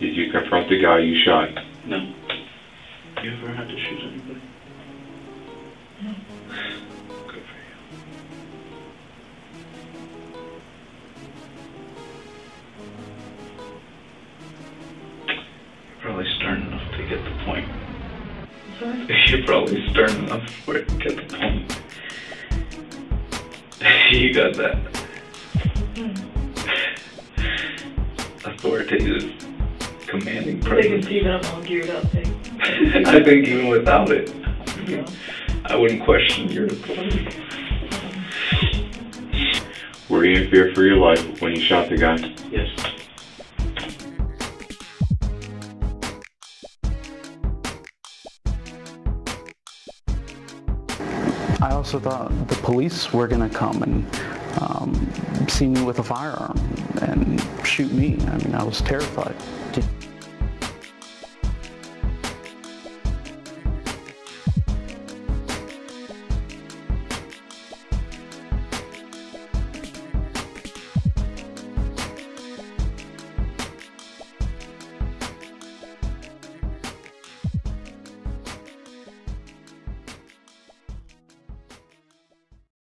Did you confront the guy you shot? No. You ever had to shoot anybody? No. Good for you. You're probably stern enough to get the point. Sorry? You're probably stern enough for it to get the point. You got that. Authoritative, commanding I presence. can see that I'm all geared up thing. I think even without it, Yeah. I wouldn't question your authority. Were you in fear for your life when you shot the guy? Yes. I also thought the police were going to come and see me with a firearm and shoot me. I mean, I was terrified.